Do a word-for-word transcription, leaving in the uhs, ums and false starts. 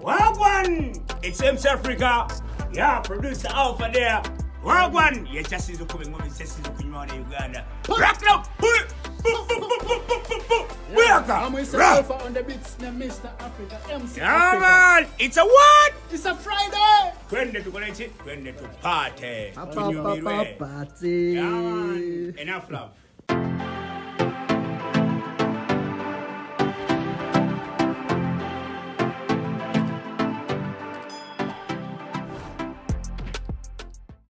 Wagwan! It's M C Africa. Yeah, producer Alpha there. Wagwan! Yeah, just is coming on, just is coming on in Uganda. Rock now! I'm with Alpha on the beats, Mister Africa, M C Yeah, Africa. man! It's a what? It's a Friday! Twende Tupaate, Twende Tupaate. Tupaate. Yeah, man. Enough love.